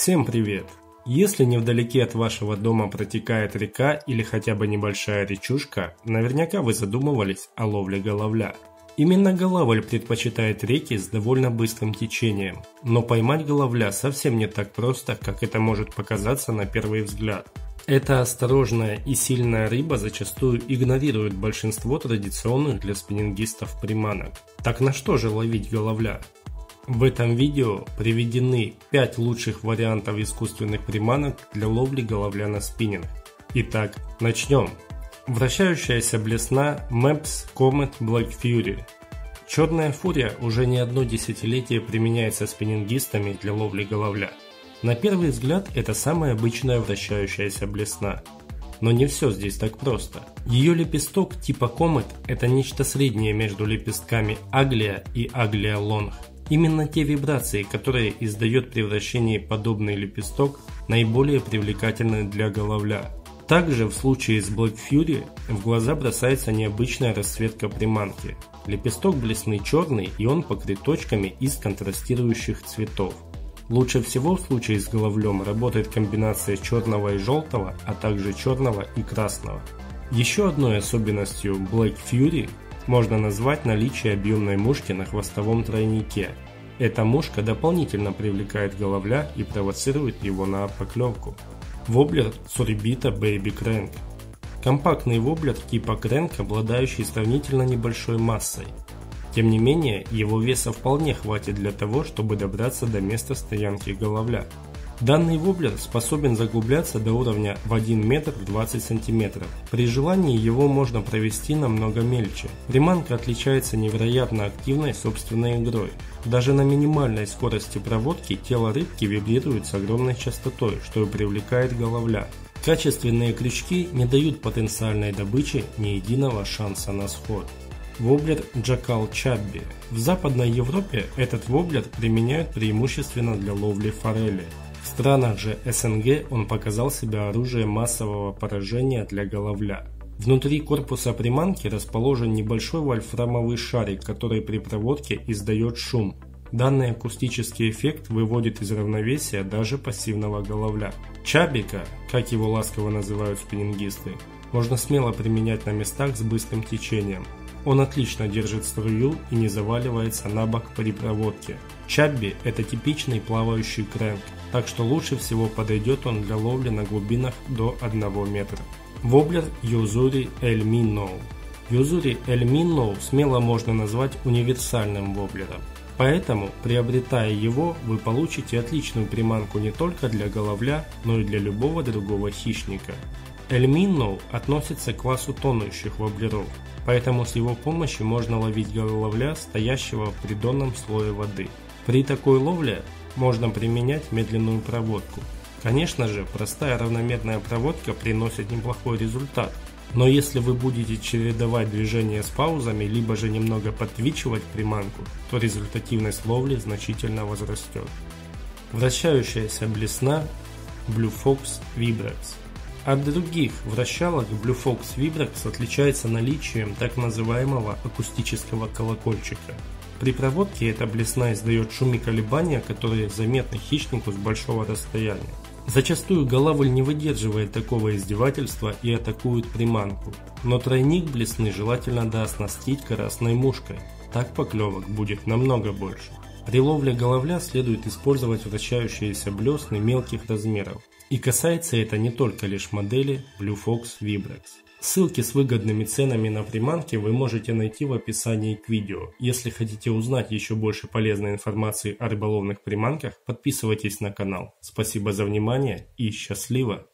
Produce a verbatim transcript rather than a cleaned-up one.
Всем привет! Если невдалеке от вашего дома протекает река или хотя бы небольшая речушка, наверняка вы задумывались о ловле головля. Именно голавль предпочитает реки с довольно быстрым течением, но поймать головля совсем не так просто, как это может показаться на первый взгляд. Эта осторожная и сильная рыба зачастую игнорирует большинство традиционных для спиннингистов приманок. Так на что же ловить головля? В этом видео приведены пять лучших вариантов искусственных приманок для ловли головля на спиннинг. Итак, начнем. Вращающаяся блесна Mepps Comet Black Fury. Черная фурия уже не одно десятилетие применяется спиннингистами для ловли головля. На первый взгляд это самая обычная вращающаяся блесна. Но не все здесь так просто. Ее лепесток типа Comet – это нечто среднее между лепестками Aglia и Aglia Long. Именно те вибрации, которые издает при вращении подобный лепесток, наиболее привлекательны для головля. Также в случае с Black Fury в глаза бросается необычная расцветка приманки. Лепесток блесны черный, и он покрыт точками из контрастирующих цветов. Лучше всего в случае с головлем работает комбинация черного и желтого, а также черного и красного. Еще одной особенностью Black Fury можно назвать наличие объемной мушки на хвостовом тройнике. Эта мушка дополнительно привлекает головля и провоцирует его на поклевку. Воблер Tsuribita Baby Crank. Компактный воблер типа Crank, обладающий сравнительно небольшой массой. Тем не менее, его веса вполне хватит для того, чтобы добраться до места стоянки головля. Данный воблер способен заглубляться до уровня в один метр двадцать сантиметров. При желании его можно провести намного мельче. Приманка отличается невероятно активной собственной игрой. Даже на минимальной скорости проводки тело рыбки вибрирует с огромной частотой, что и привлекает головля. Качественные крючки не дают потенциальной добыче ни единого шанса на сход. Воблер Jackal Chubby. В Западной Европе этот воблер применяют преимущественно для ловли форели. В странах же эс эн гэ он показал себя оружием массового поражения для головля. Внутри корпуса приманки расположен небольшой вольфрамовый шарик, который при проводке издает шум. Данный акустический эффект выводит из равновесия даже пассивного головля. Чабика, как его ласково называют спиннингисты, можно смело применять на местах с быстрым течением. Он отлично держит струю и не заваливается на бок при проводке. Чабби – это типичный плавающий крэнк, так что лучше всего подойдет он для ловли на глубинах до одного метра. Воблер Юзури Эль Минноу. Юзури Эль Минноу смело можно назвать универсальным воблером. Поэтому, приобретая его, вы получите отличную приманку не только для головля, но и для любого другого хищника. Эль Минноу относится к классу тонущих воблеров, поэтому с его помощью можно ловить головля, стоящего в придонном слое воды. При такой ловле можно применять медленную проводку. Конечно же, простая равномерная проводка приносит неплохой результат, но если вы будете чередовать движения с паузами, либо же немного подтвичивать приманку, то результативность ловли значительно возрастет. Вращающаяся блесна Blue Fox Vibrex. От других вращалок Blue Fox Vibrex отличается наличием так называемого акустического колокольчика. При проводке эта блесна издает шум и колебания, которые заметны хищнику с большого расстояния. Зачастую голавль не выдерживает такого издевательства и атакует приманку, но тройник блесны желательно дооснастить красной мушкой, так поклевок будет намного больше. При ловле головля следует использовать вращающиеся блесны мелких размеров. И касается это не только лишь модели Blue Fox Vibrex. Ссылки с выгодными ценами на приманки вы можете найти в описании к видео. Если хотите узнать еще больше полезной информации о рыболовных приманках, подписывайтесь на канал. Спасибо за внимание и счастливо!